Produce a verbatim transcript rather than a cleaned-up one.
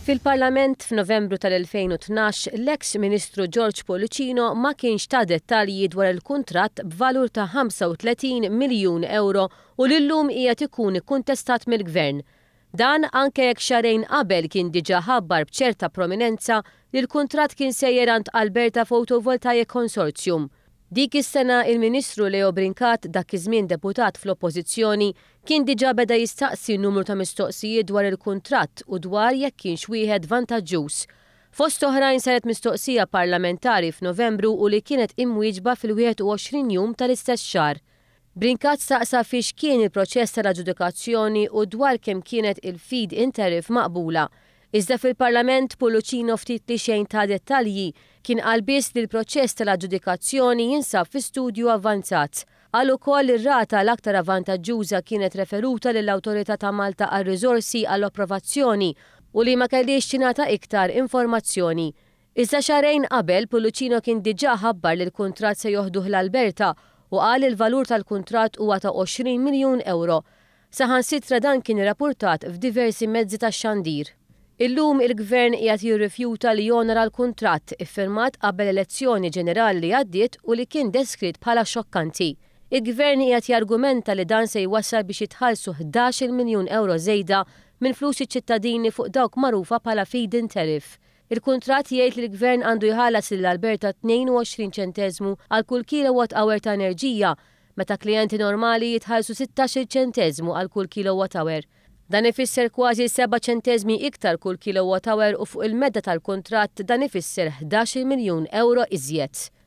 Fil-Parlament f'Novembru tal-elfejn u tnax, l-eks Ministru George Pullicino ma kienx ta' dettalji dwar il-kuntratt b'valur ta' ħamsa u tletin miljun euro u l-illum qiegħed ikun ikkuntestat mill-gvern. Dan anke jekk xahrejn qabel kien diġà ħabbar b'ċerta prominenza li l-kuntratt kien sejjer għand Alberta Photovoltaic Consortium. Dik is-sena il-Ministru Leo Brincat, dak iż-żmien deputat fl-Oppożizzjoni, kien diġà beda jistaqsi numru ta' mistoqsijiet dwar il-kuntratt u dwar jekk kienx wieħed vantaġġuż. Fost oħrajn saret mistoqsija parlamentari f'Novembru u li kienet imwieġba fil-wieħed u għoxrin jum tal-istess xahar. Brincat staqsa fiex kien il-proċess tal-aġġudikazzjoni u dwar kemm kienet il-feed in-tariff maqbula. Iżda fil-Parlament Pullicino ftit li xejn ta' dettalji kien qal biss li l-proċess tal-aġġudikazzjoni jinsab fi studju avvanzat. Qal ukoll ir-rata l-aktar avvantaġġuża kienet referuta lill-Awtorità ta' Malta għar-riżorsi għall-approvazzjoni u li ma kellix tingħata iktar informazzjoni. Iżda xahrejn qabel Pullicino kien diġà ħabbar li l-kuntratt se joħduh l-Alberta u qal il-valur tal-kuntratt huwa ta' għoxrin miljun euro. Saħansitra dan kien irrappurtat f'diversi mezzi tax-xandir. Illum il-gvern qiegħed jirrifjuta li jonora l-kuntratt iffirmat qabel elezzjoni ġenerali li għaddiet u li kien deskritt bħala xokkanti. Il-gvern qiegħed jargumenta li dan se jwassal biex jitħallsu ħdax-il miljun euro żejda minn flus iċ-ċittadini fuq dawk magħrufa bħala feed-in tariff. Il-kuntratt jgħid li l-gvern għandu jħallas lill-Alberta tnejn u għoxrin ċenteżmu għal kull kilowatt hour ta' enerġija, meta klijenti normali jitħallsu sittax-il ċenteżmu għal kull kilowatt hour. Dan ifisser kważi seba' ċenteżmi iktar kull kilowatt hour u fuq il-medda tal-kuntratt dan ifisser ħdax-il miljun euro iżjed.